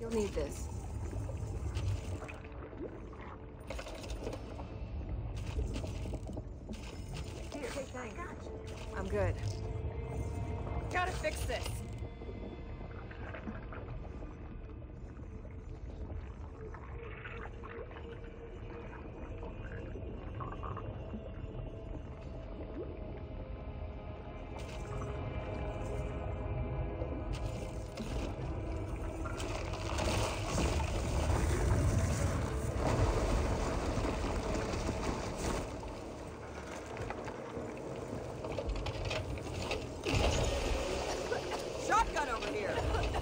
You'll need this. Here, take thanks. I'm good. Gotta fix this. Shotgun over here!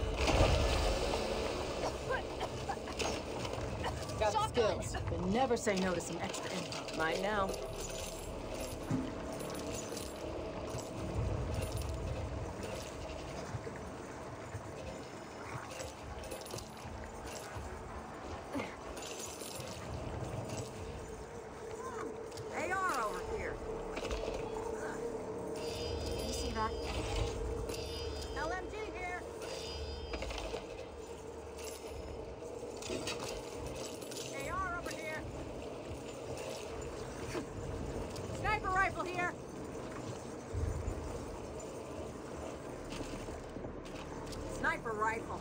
Got skills, but never say no to some extra info. Mine now. AR over here. You see that? LMG here! AR over here! Sniper rifle here! Sniper rifle.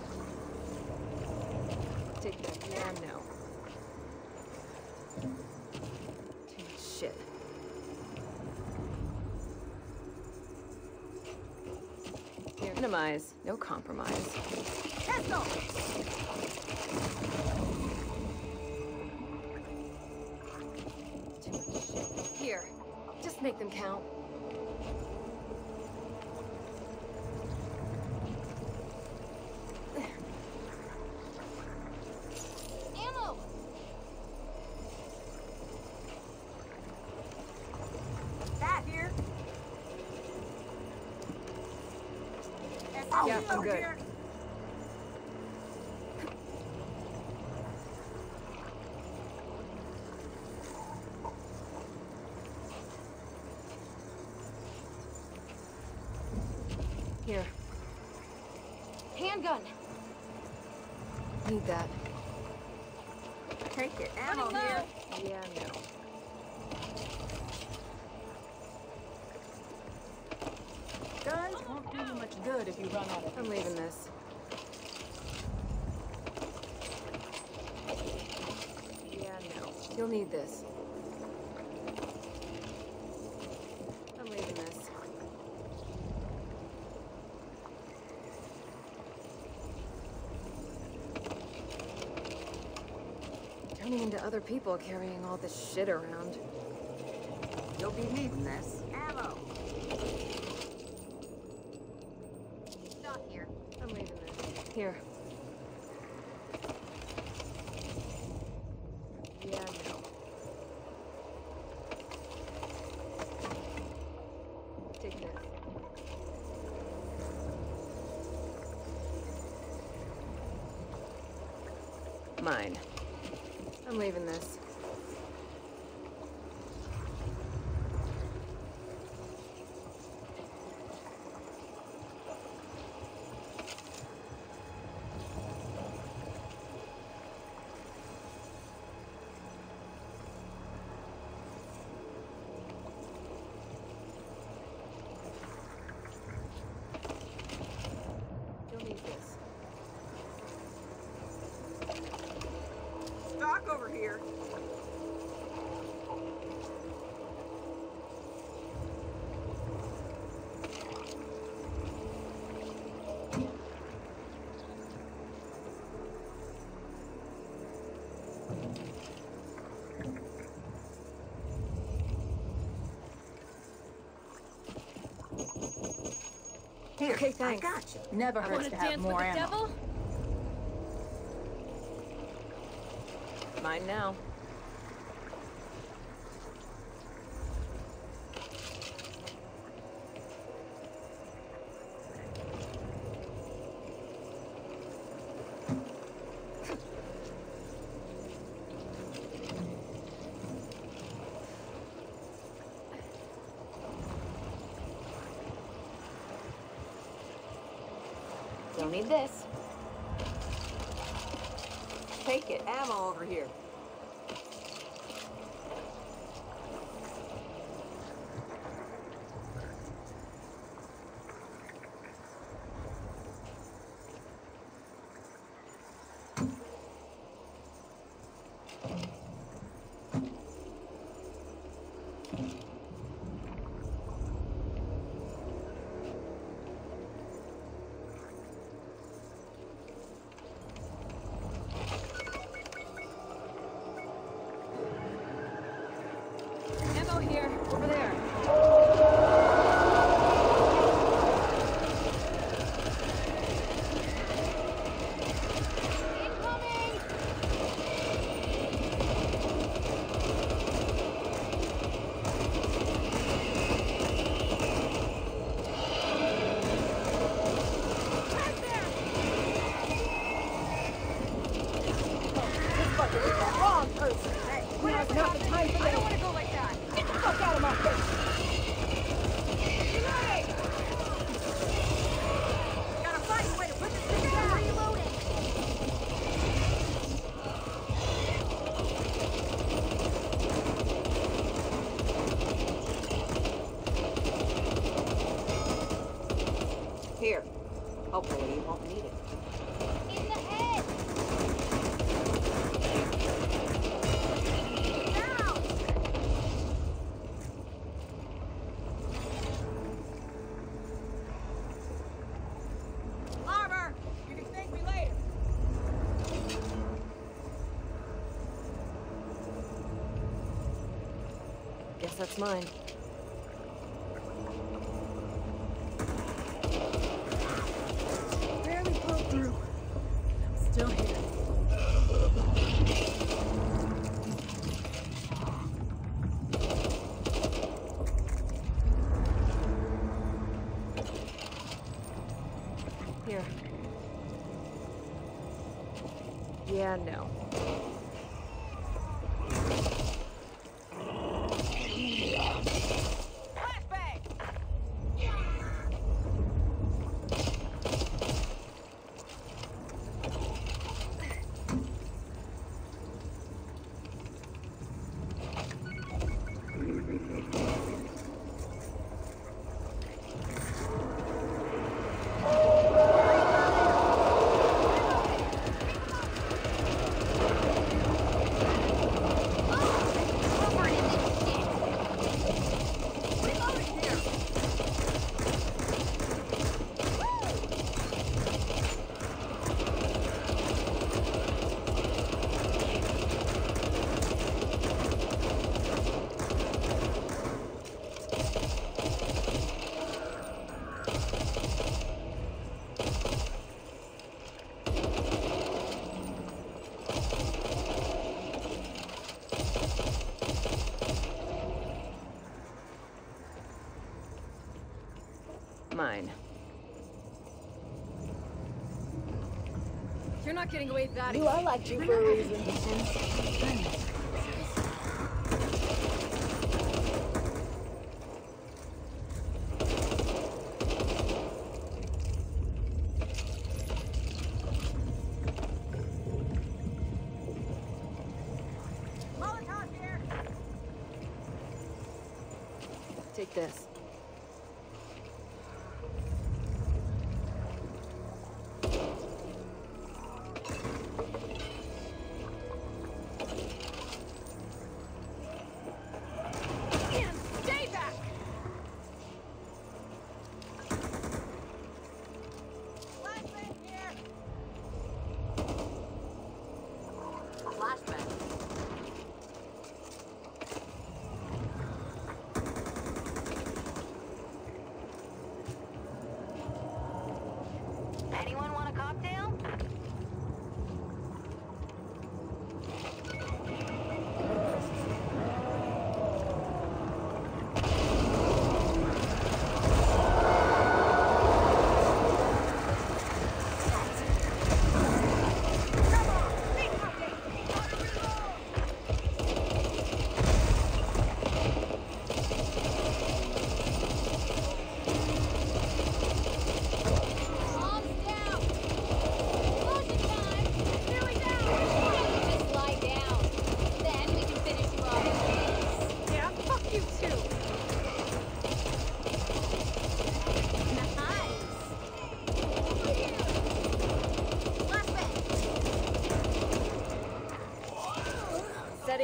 Take that. Yeah, no. Too much shit. Here, minimize. No compromise. Pistol! Too much shit. Here, just make them count. Ammo! That here. Oh, yeah, I'm over good. here. Here. Handgun! Need that. Take it. Ammo Running low. here. Yeah, no. Guns won't do you much good if you run out of I'm leaving this. Yeah, no. You'll need this. I'm leaving this. Turning into other people carrying all this shit around. You'll be needing this. Ammo. Not here. I'm leaving this. Here. Yeah, no. Take this. Mine. I'm leaving this. You'll need this. Stock over here. Here, Okay, thanks. I got you. Never hurts Wanna to have dance more with the ammo. devil? Mine now. Don't need this. Take it. Ammo over here. Ammo here, over there. Incoming! Wrong person. Hey, now's not the time for I don't this. want to go like that. Get the fuck out of my face. Gotta find a way to put this thing I'm down. reloading. Here. Hopefully you won't need it. In the head. Down. Armor! You can thank me later. Guess that's mine. Barely broke through. I'm still here. Here. Yeah, no. Flashbang! Covered in this shit. Reloading here! Mine. You're not getting away that You, easy. I liked you for a reason. Molotov here! Take this. Ian, stay back. Flashbang here! Flashback.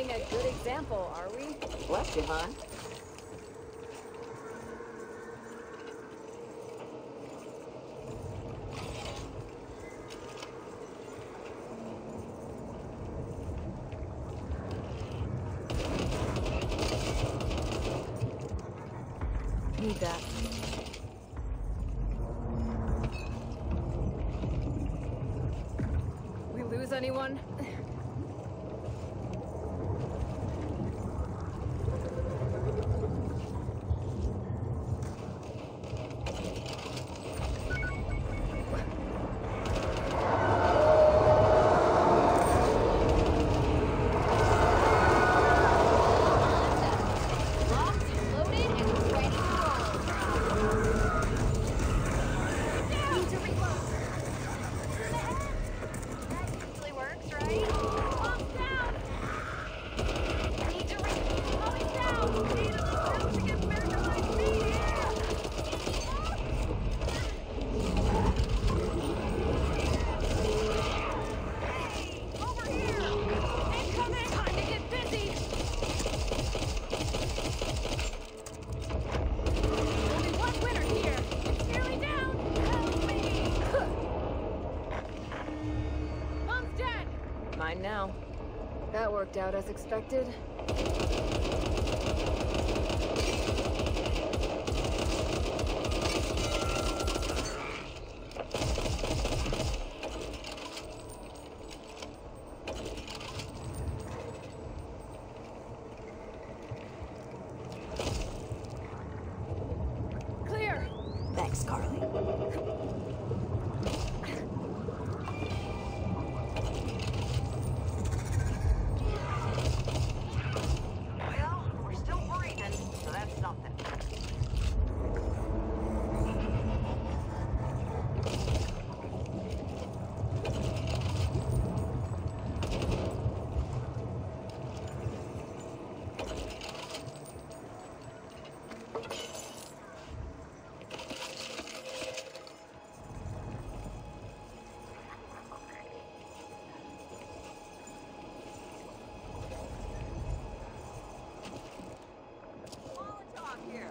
setting a good example, are we? Bless you, hon. Need that. We lose anyone? Locked, loaded, and ready to roll. Need to reload. That usually works, right? Bomb's down. Need to Bomb is down. Need a little help to get back on my feet. Hey, over here. Incoming. Time to get busy. Only one winner here. It's nearly down. Help me. Mom's dead. Mine now. That worked out as expected. Clear. Thanks, Carly. Well, we're still breathing, so that's something. Molotov here.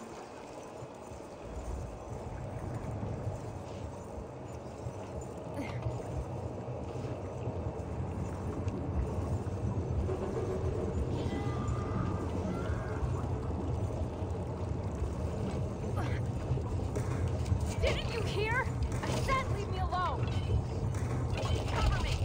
Didn't you hear? I said leave me alone. Cover me.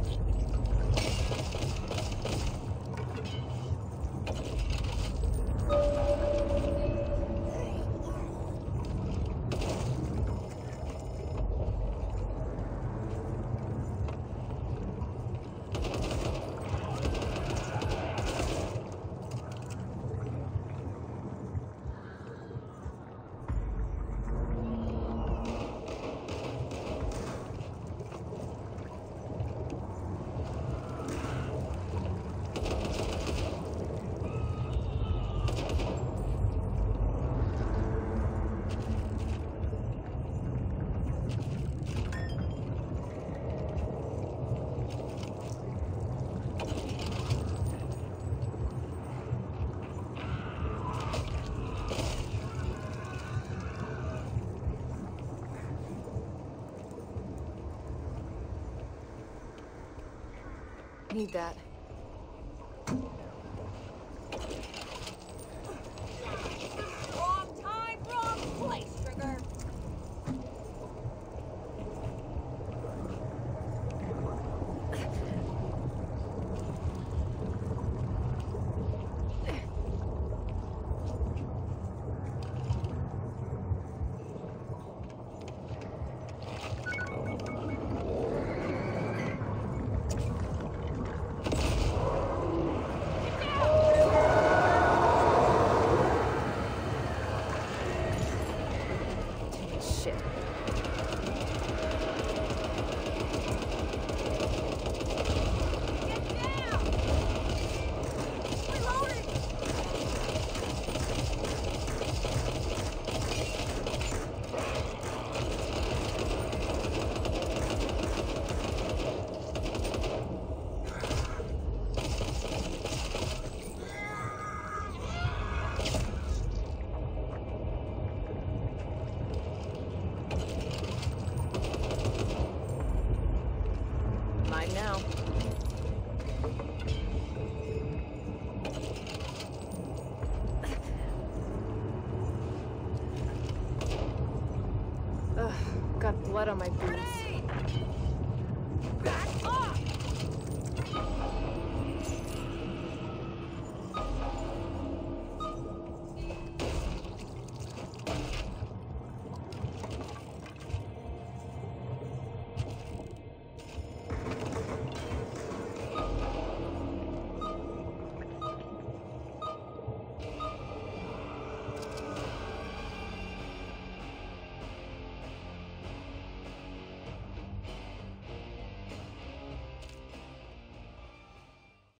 Need that. Wrong time, wrong place, sugar. Mine now. Ugh, got blood on my boots.